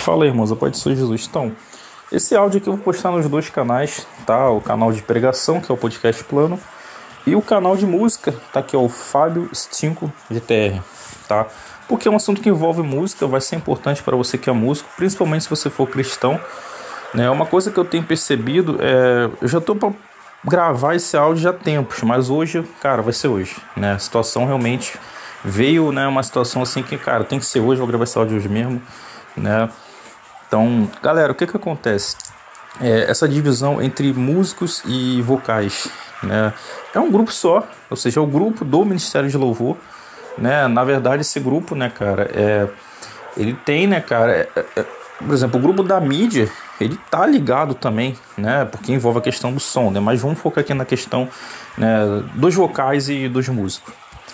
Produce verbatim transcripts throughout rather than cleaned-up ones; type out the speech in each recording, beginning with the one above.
Fala aí, irmãos, a paz do Senhor Jesus. Então, esse áudio aqui eu vou postar nos dois canais, tá? O canal de pregação, que é o Podcast Plano, e o canal de música, tá? Que é o Fábio Stinco G T R, tá? Porque é um assunto que envolve música, vai ser importante para você que é músico, principalmente se você for cristão, né? Uma coisa que eu tenho percebido é... Eu já tô para gravar esse áudio já há tempos, mas hoje, cara, vai ser hoje, né? A situação realmente veio, né? Uma situação assim que, cara, tem que ser hoje, vou gravar esse áudio hoje mesmo, né? Então, galera, o que que acontece? É, essa divisão entre músicos e vocais, né? É um grupo só, ou seja, é o grupo do Ministério de Louvor, né? Na verdade, esse grupo, né, cara, é, ele tem, né, cara, é, é, por exemplo, o grupo da mídia, ele tá ligado também, né? Porque envolve a questão do som, né? Mas vamos focar aqui na questão, né, dos vocais e dos músicos.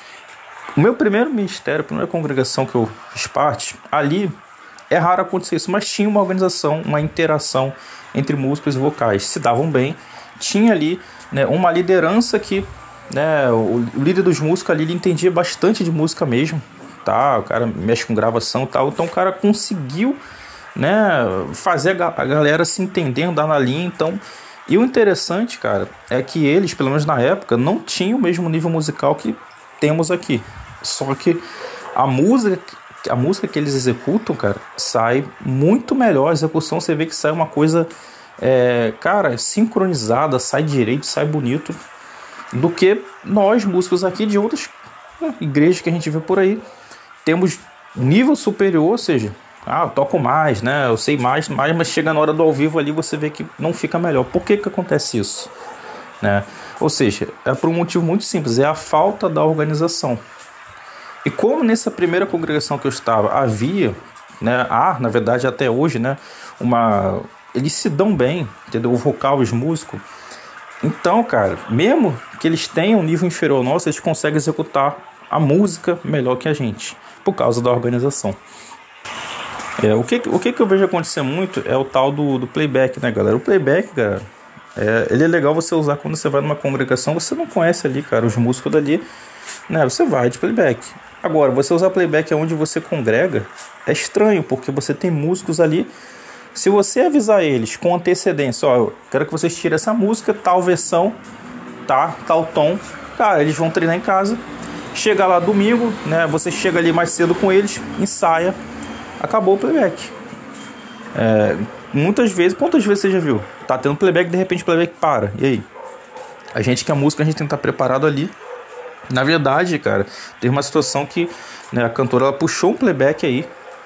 O meu primeiro ministério, a primeira congregação que eu fiz parte, ali é raro acontecer isso, mas tinha uma organização, uma interação entre músicos e vocais, se davam bem, tinha ali, né, uma liderança que, né, o, o líder dos músicos ali, ele entendia bastante de música mesmo, tá? O cara mexe com gravação e tal, então o cara conseguiu, né, fazer a, a galera se entender, andar na linha. Então, e o interessante, cara, é que eles, pelo menos na época, não tinham o mesmo nível musical que temos aqui, só que a música a música que eles executam, cara, sai muito melhor. A execução, você vê que sai uma coisa, é, cara, sincronizada, sai direito, sai bonito, do que nós, músicos aqui de outras, né, igrejas que a gente vê por aí. Temos nível superior, ou seja, ah, eu toco mais, né, eu sei mais, mais, mas chega na hora do ao vivo ali, você vê que não fica melhor. Por que que acontece isso? Né? Ou seja, é por um motivo muito simples, é a falta da organização. E como nessa primeira congregação que eu estava havia, né, há, na verdade até hoje, né, uma, eles se dão bem, entendeu? O vocal, os músicos. Então, cara, mesmo que eles tenham um nível inferior ao nosso, eles conseguem executar a música melhor que a gente, por causa da organização. É, o que, o que, que eu vejo acontecer muito é o tal do, do playback, né, galera? O playback, cara, é, ele é legal você usar quando você vai numa congregação, você não conhece ali, cara, os músicos dali, né, você vai de playback. Agora, você usar playback onde você congrega é estranho, porque você tem músicos ali. Se você avisar eles com antecedência, ó, eu quero que vocês tirem essa música, tal versão, tá, tal tom, cara, eles vão treinar em casa. Chega lá domingo, né, você chega ali mais cedo com eles, ensaia, acabou o playback. É, muitas vezes, quantas vezes você já viu? Tá tendo playback, de repente o playback para, e aí? A gente que é música, a gente tem que estar preparado ali. Na verdade, cara, teve uma situação que, né, a cantora ela puxou um playback aí.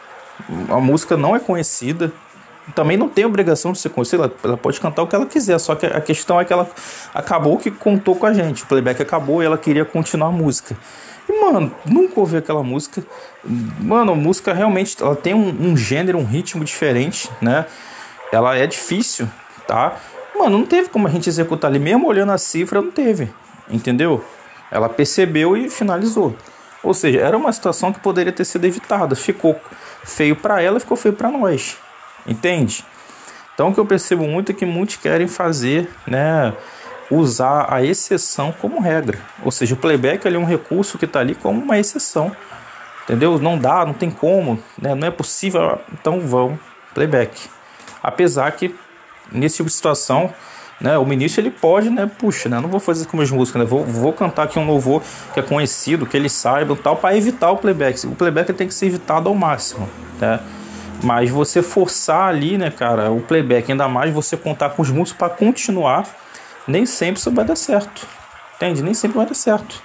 A música não é conhecida. Também não tem obrigação de ser conhecida. Ela, ela pode cantar o que ela quiser. Só que a questão é que ela acabou que contou com a gente. O playback acabou e ela queria continuar a música. E, mano, nunca ouvi aquela música. Mano, a música realmente ela tem um, um gênero, um ritmo diferente, né? Ela é difícil, tá? Mano, não teve como a gente executar ali. Mesmo olhando a cifra, não teve. Entendeu? Ela percebeu e finalizou. Ou seja, era uma situação que poderia ter sido evitada. Ficou feio para ela, ficou feio para nós. Entende? Então o que eu percebo muito é que muitos querem fazer, né, usar a exceção como regra. Ou seja, o playback ele é um recurso que está ali como uma exceção. Entendeu? Não dá, não tem como, né, não é possível. Então vão playback. Apesar que nesse tipo de situação, né, o ministro ele pode, né, puxa, né, não vou fazer com meus músicos, né, vou, vou cantar aqui um louvor que é conhecido, que eles saibam tal, para evitar o playback. O playback tem que ser evitado ao máximo, né? Mas você forçar ali, né, cara, o playback, ainda mais você contar com os músicos para continuar, nem sempre isso vai dar certo, entende? Nem sempre vai dar certo.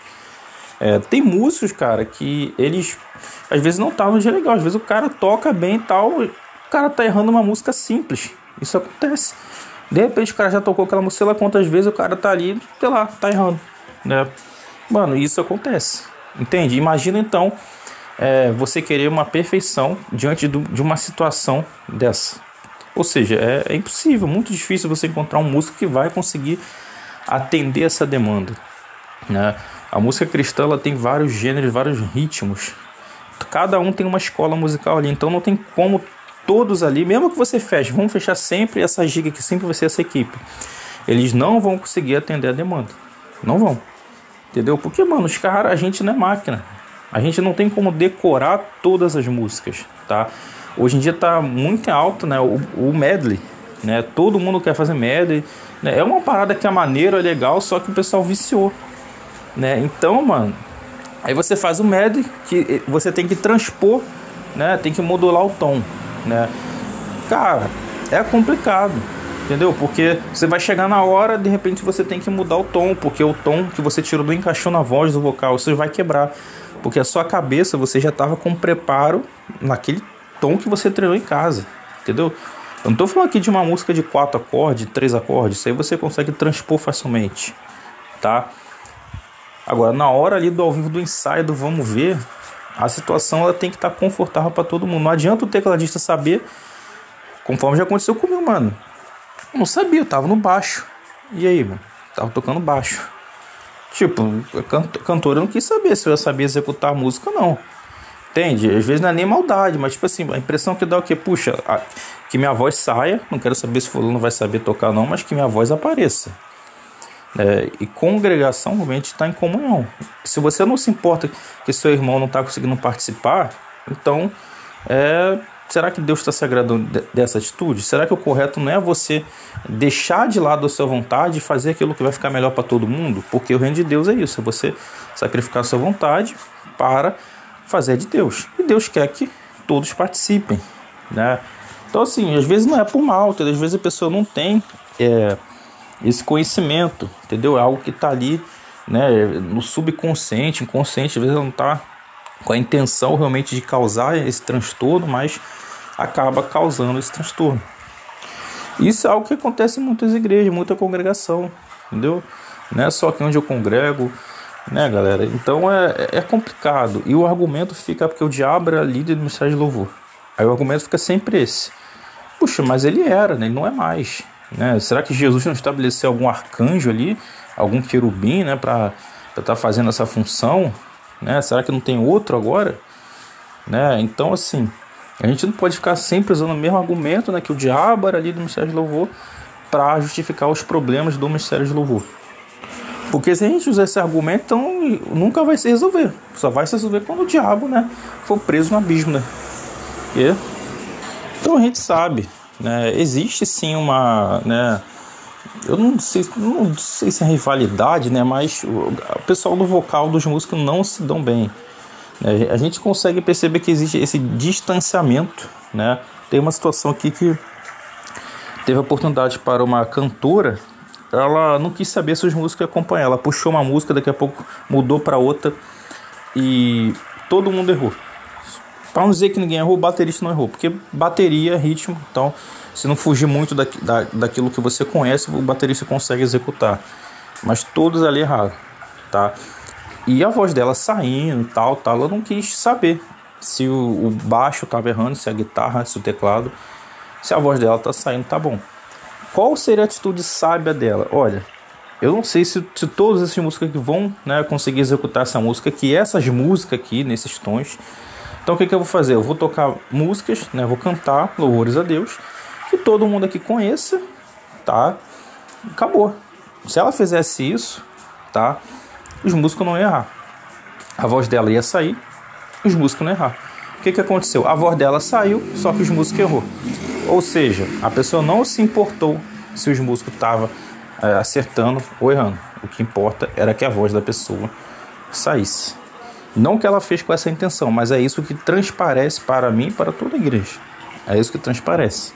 É, tem músicos, cara, que eles às vezes não tá no dia legal, às vezes o cara toca bem e tal, o cara tá errando uma música simples, isso acontece. De repente o cara já tocou aquela música, sei lá quantas vezes o cara tá ali, sei lá, tá errando, né? Mano, isso acontece, entende? Imagina então é, você querer uma perfeição diante do, de uma situação dessa. Ou seja, é, é impossível, muito difícil você encontrar um músico que vai conseguir atender essa demanda, né? A música cristã ela tem vários gêneros, vários ritmos. Cada um tem uma escola musical ali, então não tem como todos ali, mesmo que você feche, vão fechar sempre essa giga que sempre vai ser essa equipe. Eles não vão conseguir atender a demanda. Não vão. Entendeu? Porque, mano, os caras, a gente não é máquina. A gente não tem como decorar todas as músicas, tá? Hoje em dia tá muito em alta, né, o, o medley, né? Todo mundo quer fazer medley, né? É uma parada que é maneira, é legal, só que o pessoal viciou, né? Então, mano, aí você faz o medley que você tem que transpor, né? Tem que modular o tom, né? Cara, é complicado, entendeu? Porque você vai chegar na hora, de repente você tem que mudar o tom, porque o tom que você tirou não encaixou na voz do vocal, você vai quebrar, porque a sua cabeça você já estava com preparo naquele tom que você treinou em casa, entendeu? Eu não tô falando aqui de uma música de quatro acordes, três acordes, isso aí você consegue transpor facilmente, tá? Agora, na hora ali do ao vivo do ensaio, do vamos ver, a situação ela tem que estar confortável para todo mundo. Não adianta o tecladista saber, conforme já aconteceu comigo, mano. Eu não sabia, eu tava no baixo. E aí, mano? Tava tocando baixo. Tipo, a cantora não quis saber se eu ia saber executar a música, não. Entende? Às vezes não é nem maldade, mas tipo assim, a impressão que dá é o quê? Puxa, a, que minha voz saia, não quero saber se o fulano vai saber tocar não, mas que minha voz apareça. É, e congregação realmente está em comunhão. Se você não se importa que seu irmão não está conseguindo participar, então é, será que Deus está se agradando de, dessa atitude? Será que o correto não é você deixar de lado a sua vontade e fazer aquilo que vai ficar melhor para todo mundo? Porque o reino de Deus é isso, é você sacrificar a sua vontade para fazer de Deus. E Deus quer que todos participem, né? Então assim, às vezes não é por mal, às vezes a pessoa não tem é, esse conhecimento, entendeu? É algo que está ali, né, no subconsciente, inconsciente, às vezes ela não está com a intenção realmente de causar esse transtorno, mas acaba causando esse transtorno. Isso é algo que acontece em muitas igrejas, muita congregação, entendeu? Não é só aqui onde eu congrego, né, galera? Então é, é complicado. E o argumento fica porque o diabo era líder do ministério de louvor. Aí o argumento fica sempre esse. Puxa, mas ele era, né? Ele não é mais. Né? Será que Jesus não estabeleceu algum arcanjo ali, algum querubim, né, para estar fazendo essa função, né? Será que não tem outro agora, né? Então assim, a gente não pode ficar sempre usando o mesmo argumento, né, que o diabo era ali do ministério de louvor para justificar os problemas do ministério de louvor, porque se a gente usar esse argumento, então nunca vai se resolver, só vai se resolver quando o diabo, né, for preso no abismo, né? E, então a gente sabe, né, existe sim uma, né, eu não sei, não sei se é rivalidade, né, mas o, o pessoal do vocal dos músicos não se dão bem, né? A gente consegue perceber que existe esse distanciamento, né? Tem uma situação aqui que teve a oportunidade para uma cantora, ela não quis saber se os músicos iam acompanhar, ela puxou uma música, daqui a pouco mudou para outra e todo mundo errou. Para não dizer que ninguém errou, o baterista não errou, porque bateria é ritmo, então se não fugir muito da, da, daquilo que você conhece, o baterista consegue executar, mas todos ali erraram, tá? E a voz dela saindo, tal, tal, ela não quis saber se o, o baixo estava errando, se a guitarra, se o teclado, se a voz dela tá saindo, tá bom. Qual seria a atitude sábia dela? Olha, eu não sei se, se todos esses músicos aqui vão, né, conseguir executar essa música aqui, essas músicas aqui, nesses tons. Então o que, que eu vou fazer? Eu vou tocar músicas, né, vou cantar louvores a Deus, que todo mundo aqui conheça, tá? Acabou. Se ela fizesse isso, tá? Os músicos não iam errar. A voz dela ia sair, os músicos não iam errar. O que, que aconteceu? A voz dela saiu, só que os músicos errou. Ou seja, a pessoa não se importou se os músicos estavam é, acertando ou errando. O que importa era que a voz da pessoa saísse. Não que ela fez com essa intenção, mas é isso que transparece para mim e para toda a igreja. É isso que transparece.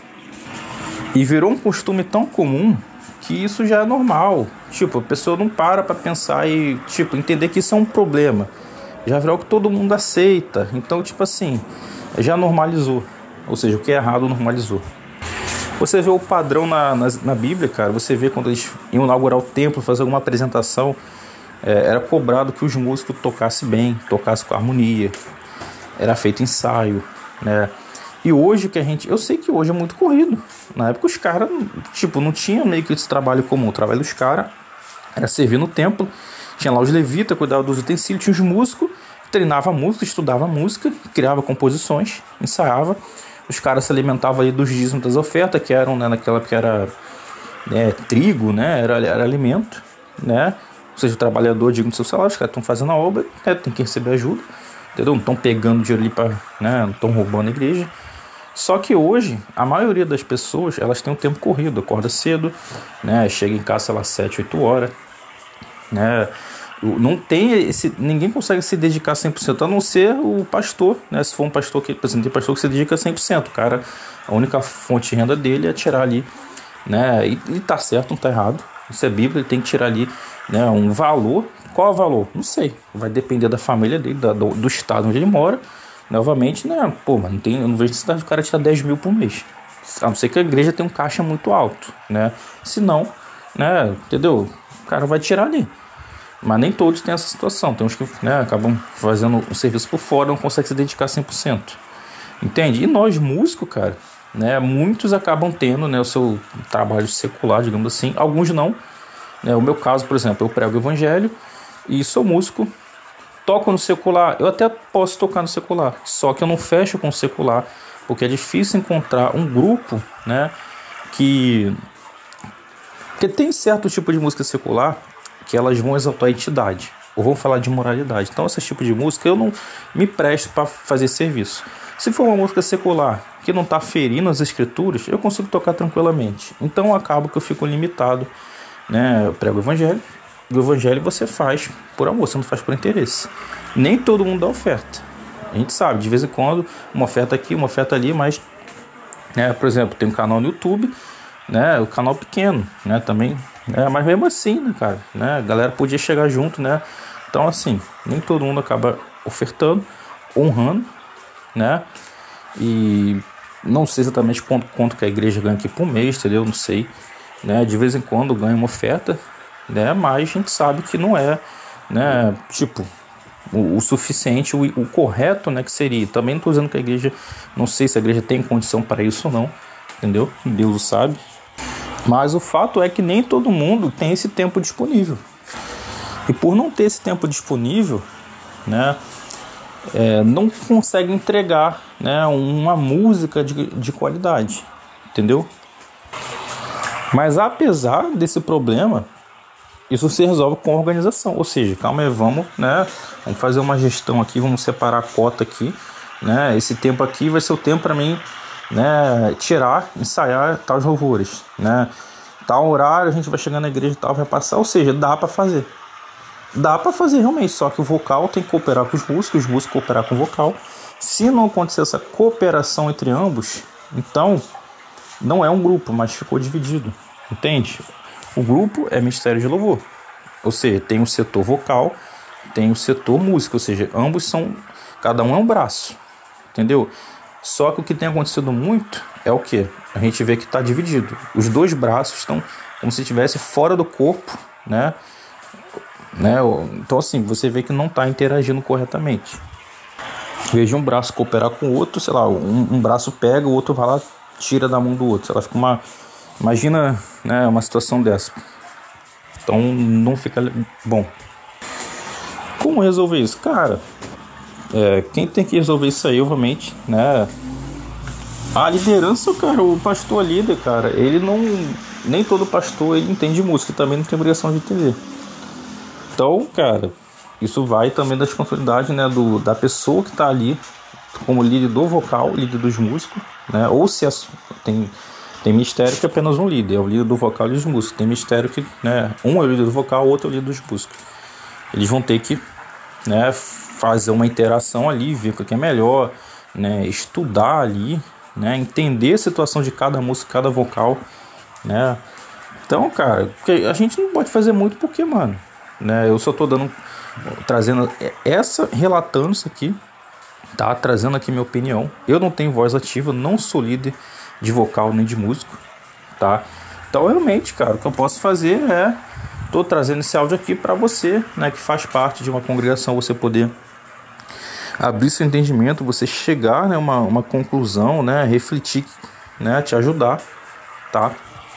E virou um costume tão comum que isso já é normal. Tipo, a pessoa não para para pensar e, tipo, entender que isso é um problema. Já virou que todo mundo aceita. Então, tipo assim, já normalizou. Ou seja, o que é errado normalizou. Você vê o padrão na, na, na Bíblia, cara. Você vê quando eles iam inaugurar o templo, fazer alguma apresentação, é, era cobrado que os músicos tocassem bem, tocassem com harmonia. Era feito ensaio, né? E hoje que a gente... Eu sei que hoje é muito corrido. Na época os caras, tipo, não tinha meio que esse trabalho comum. O trabalho dos caras era servir no templo. Tinha lá os levitas, cuidava dos utensílios. Tinha os músicos, treinava música, estudava música, criava composições, ensaiava. Os caras se alimentavam aí dos dízimos das ofertas, que eram, né, naquela época era, né, trigo, né, era, era alimento, né? Ou seja, o trabalhador digno do seu salário, os caras estão fazendo a obra, né, tem que receber ajuda, entendeu? Não estão pegando dinheiro ali para, né, não estão roubando a igreja. Só que hoje, a maioria das pessoas, elas têm um tempo corrido, acorda cedo, né? Chega em casa, sei lá, sete, oito horas, né? Não tem esse, ninguém consegue se dedicar cem por cento, a não ser o pastor, né? Se for um pastor que, por exemplo, tem pastor que se dedica cem por cento, o cara, a única fonte de renda dele é tirar ali, né? E, e tá certo, não tá errado, isso é Bíblia, ele tem que tirar ali, né, um valor. Qual é o valor? Não sei, vai depender da família dele, da, do, do estado onde ele mora. Novamente, né? Pô, mas não tem, eu não vejo necessidade do cara tirar dez mil por mês. A não ser que a igreja tenha um caixa muito alto, né? Se não, né? Entendeu? O cara vai tirar ali. Mas nem todos têm essa situação. Tem uns que, né, acabam fazendo o serviço por fora, não conseguem se dedicar cem por cento. Entende? E nós, músicos, cara, né? Muitos acabam tendo, né, o seu trabalho secular, digamos assim. Alguns não. Né? O meu caso, por exemplo, eu prego o evangelho e sou músico. Toco no secular, eu até posso tocar no secular, só que eu não fecho com o secular, porque é difícil encontrar um grupo, né, que... Porque tem certo tipo de música secular que elas vão exaltar a entidade, ou vão falar de moralidade. Então esse tipo de música eu não me presto para fazer serviço. Se for uma música secular que não está ferindo as escrituras, eu consigo tocar tranquilamente. Então acaba que eu fico limitado, né, eu prego o evangelho. O evangelho você faz por amor, você não faz por interesse. Nem todo mundo dá oferta. A gente sabe, de vez em quando, uma oferta aqui, uma oferta ali, mas, né, por exemplo, tem um canal no YouTube, né, o canal pequeno, né, também, né, mas mesmo assim, né, cara, né, a galera podia chegar junto, né, então assim, nem todo mundo acaba ofertando, honrando, né, e não sei exatamente quanto, quanto que a igreja ganha aqui por mês, entendeu, não sei, né, de vez em quando ganha uma oferta, né, mas a gente sabe que não é, né, tipo, o, o suficiente, o, o correto, né, que seria. Também não estou dizendo que a igreja, não sei se a igreja tem condição para isso ou não, entendeu? Deus o sabe. Mas o fato é que nem todo mundo tem esse tempo disponível. E por não ter esse tempo disponível, né, é, não consegue entregar, né, uma música de, de qualidade, entendeu? Mas apesar desse problema, isso se resolve com organização, ou seja, calma aí, vamos, né, vamos fazer uma gestão aqui, vamos separar a cota aqui, né, esse tempo aqui vai ser o tempo para mim, né, tirar, ensaiar tais louvores, né, tal horário a gente vai chegar na igreja e tal, vai passar, ou seja, dá para fazer, dá para fazer realmente, só que o vocal tem que cooperar com os músicos, os músicos cooperar com o vocal. Se não acontecer essa cooperação entre ambos, então não é um grupo, mas ficou dividido, entende? O grupo é ministério de louvor, ou seja, tem o setor vocal, tem o setor música, ou seja, ambos são, cada um é um braço, entendeu? Só que o que tem acontecido muito é o que? A gente vê que está dividido, os dois braços estão como se estivesse fora do corpo, né? né? Então assim, você vê que não está interagindo corretamente. Veja um braço cooperar com o outro, sei lá, um, um braço pega, o outro vai lá, tira da mão do outro, sei lá, fica uma... Imagina, né, uma situação dessa. Então não fica bom. Como resolver isso? Cara, é, quem tem que resolver isso aí, obviamente, né? A liderança, cara, o pastor líder, cara, ele não... Nem todo pastor ele entende música, também não tem obrigação de entender. Então, cara, isso vai também da responsabilidade, né, do, da pessoa que está ali como líder do vocal, líder dos músicos, né? Ou se é, tem... Tem ministério que é apenas um líder, é o líder do vocal e dos músicos. Tem ministério que, né, um é o líder do vocal, o outro é o líder dos músicos. Eles vão ter que, né, fazer uma interação ali, ver o que é melhor, né, estudar ali, né, entender a situação de cada música, cada vocal, né. Então, cara, a gente não pode fazer muito porque, mano, né, eu só tô dando, trazendo essa, relatando isso aqui, tá, trazendo aqui minha opinião. Eu não tenho voz ativa, não sou líder de vocal nem de músico, tá? Então realmente, cara, o que eu posso fazer é tô trazendo esse áudio aqui para você, né, que faz parte de uma congregação, você poder abrir seu entendimento, você chegar, né, uma uma conclusão, né, refletir, né, te ajudar, tá?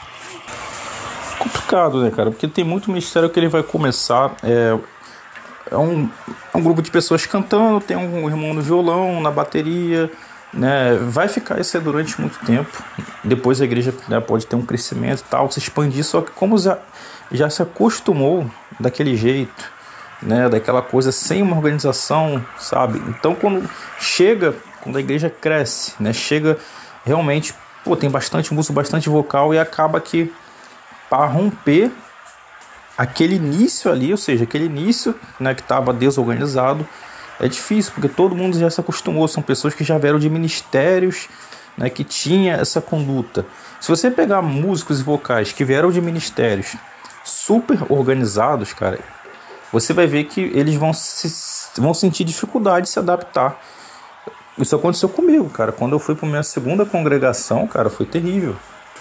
Complicado, né, cara? Porque tem muito ministério que ele vai começar é, é um é um grupo de pessoas cantando, tem um irmão no violão, na bateria, né, vai ficar isso durante muito tempo. Depois a igreja, né, pode ter um crescimento e tal, se expandir, só que como já, já se acostumou daquele jeito, né, daquela coisa sem uma organização, sabe? Então quando chega, quando a igreja cresce, né, chega realmente, pô, tem bastante música, bastante vocal, e acaba que para romper aquele início ali, ou seja, aquele início, né, que estava desorganizado, é difícil, porque todo mundo já se acostumou, são pessoas que já vieram de ministérios, né, que tinha essa conduta. Se você pegar músicos e vocais que vieram de ministérios super organizados, cara, você vai ver que eles vão, se, vão sentir dificuldade de se adaptar. Isso aconteceu comigo, cara. Quando eu fui para minha segunda congregação, cara, foi terrível.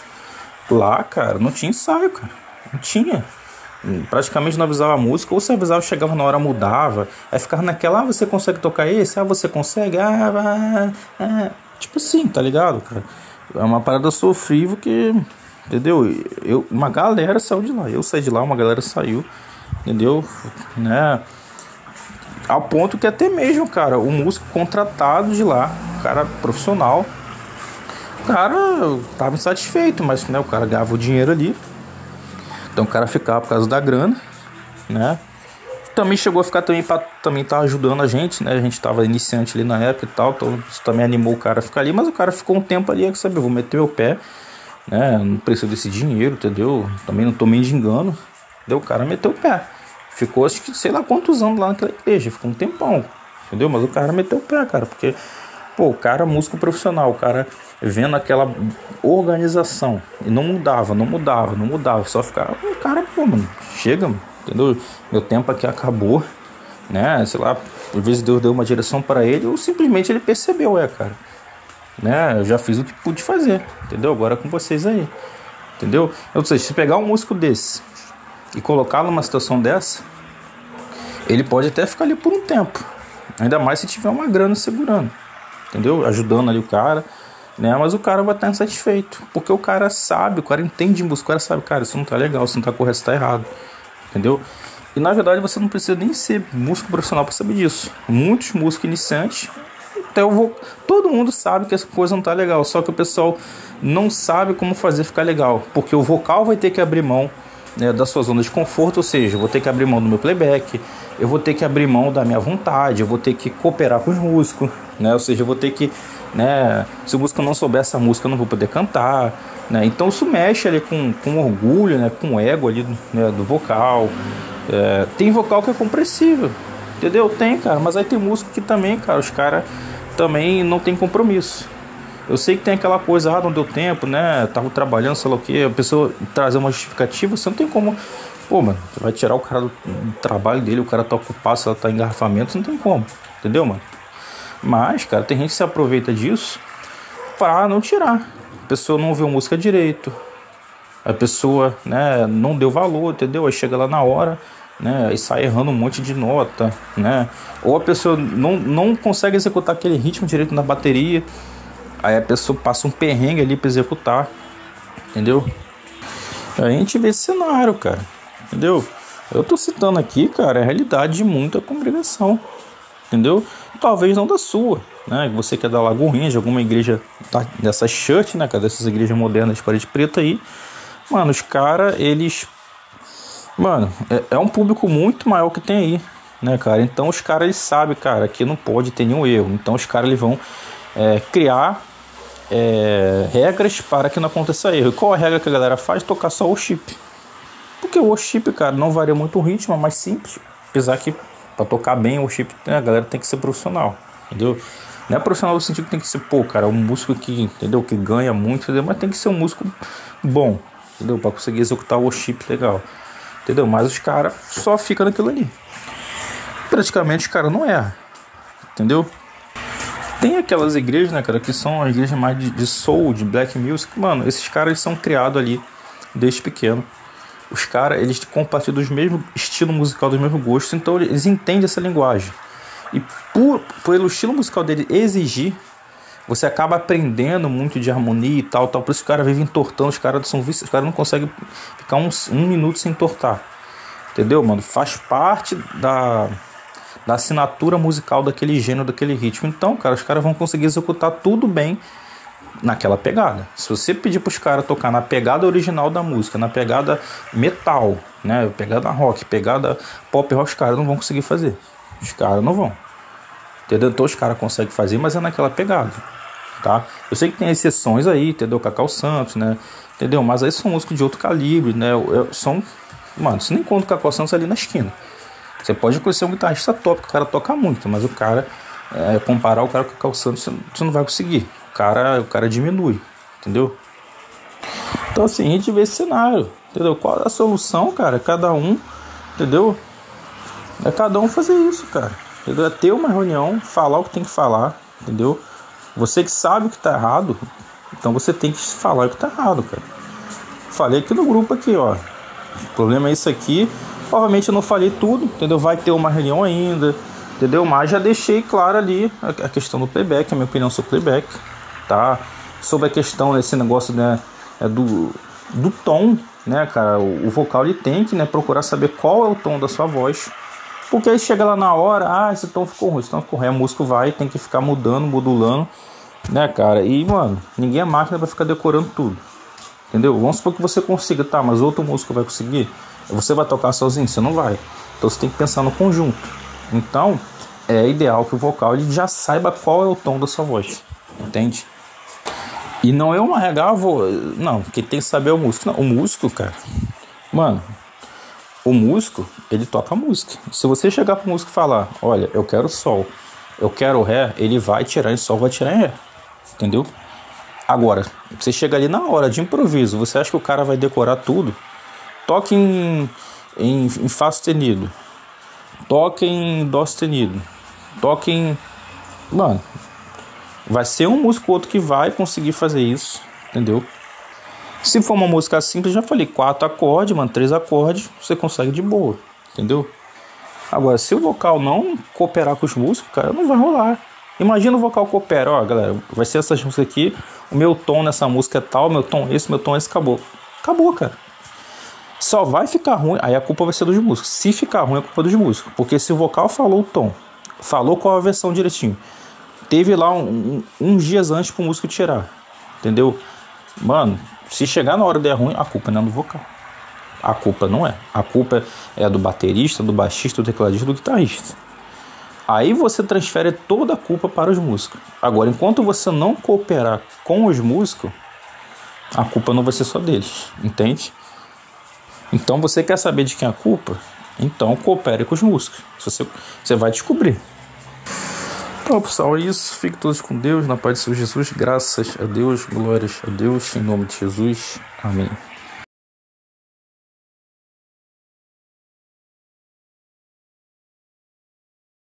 Lá, cara, não tinha ensaio, cara. Não tinha. Praticamente não avisava a música, ou se avisava, chegava na hora, mudava. Aí ficava naquela, ah, você consegue tocar esse? Ah, você consegue? Ah, ah, ah. Tipo assim, tá ligado, cara? É uma parada sofrível que, entendeu? Eu, uma galera saiu de lá. Eu saí de lá, uma galera saiu, entendeu? Né? Ao ponto que até mesmo, cara, o músico contratado de lá, cara profissional, o cara tava insatisfeito, mas, né, o cara ganhava o dinheiro ali. Então o cara ficava por causa da grana, né? Também chegou a ficar também para também tá ajudando a gente, né? A gente tava iniciante ali na época e tal, então isso também animou o cara a ficar ali, mas o cara ficou um tempo ali, que sabe, eu vou meter meu pé, né? Não preciso desse dinheiro, entendeu? Também não tomei de engano. Deu, o cara meteu o pé. Ficou, acho que, sei lá quantos anos lá naquela igreja, ficou um tempão, entendeu? Mas o cara meteu o pé, cara, porque, pô, o cara músico profissional, o cara vendo aquela organização, e não mudava, não mudava, não mudava, só ficava, o cara, pô, mano, chega, mano, entendeu? Meu tempo aqui acabou, né? Sei lá, às vezes Deus deu uma direção para ele, ou simplesmente ele percebeu, é, cara, né? Eu já fiz o que pude fazer, entendeu? Agora é com vocês aí, entendeu? Ou seja, se pegar um músico desse e colocar numa situação dessa, ele pode até ficar ali por um tempo, ainda mais se tiver uma grana segurando, entendeu? Ajudando ali o cara, né? Mas o cara vai estar insatisfeito, porque o cara sabe, o cara entende de música, o cara sabe, cara, isso não tá legal, isso não tá correto, isso tá errado, entendeu? E na verdade você não precisa nem ser músico profissional para saber disso. Muitos músicos iniciantes, até eu vou, todo mundo sabe que essa coisa não tá legal, só que o pessoal não sabe como fazer ficar legal, porque o vocal vai ter que abrir mão, né, da sua zona de conforto, ou seja, eu vou ter que abrir mão do meu playback, eu vou ter que abrir mão da minha vontade, eu vou ter que cooperar com os músicos, né, ou seja, eu vou ter que, né, se o músico não souber essa música eu não vou poder cantar, né, então isso mexe ali com, com orgulho, né, com o ego ali, né, do vocal. É, tem vocal que é compressível, entendeu? Tem, cara, mas aí tem músico que também, cara, os caras também não tem compromisso. Eu sei que tem aquela coisa, ah, não deu tempo, né? Tava trabalhando, sei lá o que, a pessoa trazer uma justificativa, você não tem como. Pô, mano, você vai tirar o cara do trabalho dele, o cara tá ocupado, se ela tá em engarrafamento, não tem como, entendeu, mano? Mas, cara, tem gente que se aproveita disso pra não tirar. A pessoa não ouviu música direito, a pessoa, né, não deu valor, entendeu? Aí chega lá na hora, né, e sai errando um monte de nota, né? Ou a pessoa não, não consegue executar aquele ritmo direito na bateria. Aí a pessoa passa um perrengue ali pra executar, entendeu? A gente vê esse cenário, cara, entendeu? Eu tô citando aqui, cara, a realidade de muita congregação, entendeu? Talvez não da sua, né? Você que é da Lagoinha, de alguma igreja dessas church, né, cara, dessas igrejas modernas de parede preta aí. Mano, os caras, eles... Mano, é, é um público muito maior que tem aí, né, cara? Então os caras, eles sabem, cara, que não pode ter nenhum erro. Então os caras, eles vão é, criar... É, regras para que não aconteça erro. E qual a regra que a galera faz? Tocar só o chip. Porque o worship, cara, não varia muito o ritmo, é mais simples. Apesar que para tocar bem o worship, né, a galera tem que ser profissional, entendeu? Não é profissional no sentido que tem que ser, pô, cara, um músico que, entendeu, que ganha muito, entendeu? Mas tem que ser um músico bom, entendeu? Para conseguir executar o worship legal, entendeu? Mas os caras só ficam naquilo ali. Praticamente os caras não erram, entendeu? Tem aquelas igrejas, né, cara, que são as igrejas mais de, de soul, de black music. Mano, esses caras, eles são criados ali desde pequeno. Os caras, eles compartilham dos mesmos estilo musical, dos mesmos gostos. Então eles entendem essa linguagem. E por, pelo estilo musical dele exigir, você acaba aprendendo muito de harmonia e tal, tal. Por isso os caras vivem entortando. Os caras são os caras não conseguem ficar uns, um minuto sem entortar. Entendeu, mano? Faz parte da... da assinatura musical daquele gênero, daquele ritmo. Então, cara, os caras vão conseguir executar tudo bem naquela pegada. Se você pedir para os caras tocar na pegada original da música, na pegada metal, né, pegada rock, pegada pop rock, os caras não vão conseguir fazer. Os caras não vão. Entendeu? Então os caras conseguem fazer, mas é naquela pegada. tá? Eu sei que tem exceções aí, entendeu? Cacau Santos, né? Entendeu? Mas aí são músicos de outro calibre, né? Eu, são, mano, você nem encontra o Cacau Santos ali na esquina. Você pode conhecer um guitarrista top, que o cara toca muito, mas o cara, é, comparar o cara com o Cacau Santos, você não vai conseguir. O cara, o cara diminui, entendeu? Então assim, a gente vê esse cenário, entendeu? Qual é a solução, cara? Cada um, entendeu? É cada um fazer isso, cara. Entendeu? É ter uma reunião, falar o que tem que falar, entendeu? Você que sabe o que tá errado, então você tem que falar o que tá errado, cara. Falei aqui no grupo aqui, ó. O problema é isso aqui. Provavelmente eu não falei tudo, entendeu? Vai ter uma reunião ainda, entendeu? Mas já deixei claro ali a questão do playback, a minha opinião sobre playback, tá? Sobre a questão desse negócio, né, do, do tom, né, cara? O, o vocal ele tem que, né, procurar saber qual é o tom da sua voz. Porque aí chega lá na hora, ah, esse tom ficou ruim, esse tom ficou ruim. A música vai, tem que ficar mudando, modulando, né, cara? E, mano, ninguém é máquina pra ficar decorando tudo, entendeu? Vamos supor que você consiga, tá, mas outro músico vai conseguir? Você vai tocar sozinho? Você não vai. Então você tem que pensar no conjunto. Então, é ideal que o vocal ele já saiba qual é o tom da sua voz, entende? E não é uma regra, vou... não, quem tem que saber é o músico. Não, o músico, cara, mano, o músico, ele toca a música. Se você chegar pro músico e falar, olha, eu quero sol, eu quero ré, ele vai tirar em sol, vai tirar em ré, entendeu? Agora, você chega ali na hora de improviso, você acha que o cara vai decorar tudo? Toque em, em, em Fá sustenido, toque em Dó sustenido, toque em... Mano, vai ser um músico ou outro que vai conseguir fazer isso, entendeu? Se for uma música simples, já falei, quatro acordes, mano, três acordes, você consegue de boa, entendeu? Agora, se o vocal não cooperar com os músicos, cara, não vai rolar. Imagina o vocal coopera, ó, galera, vai ser essas músicas aqui, o meu tom nessa música é tal, meu tom é esse, meu tom é esse, acabou. Acabou, cara. Só vai ficar ruim, aí a culpa vai ser dos músicos. Se ficar ruim, é culpa dos músicos. Porque se o vocal falou o tom, falou qual a versão direitinho, teve lá um, um, uns dias antes pro músico tirar, entendeu? Mano, se chegar na hora der ruim, a culpa não é do vocal. A culpa não é. A culpa é do baterista, do baixista, do tecladista, do guitarrista. Aí você transfere toda a culpa para os músicos. Agora, enquanto você não cooperar com os músicos, a culpa não vai ser só deles, entende? Então, você quer saber de quem é a culpa? Então, coopere com os músicos. Você, você vai descobrir. Então, pessoal, é isso. Fiquem todos com Deus, na paz de Senhor Jesus. Graças a Deus, glórias a Deus, em nome de Jesus. Amém.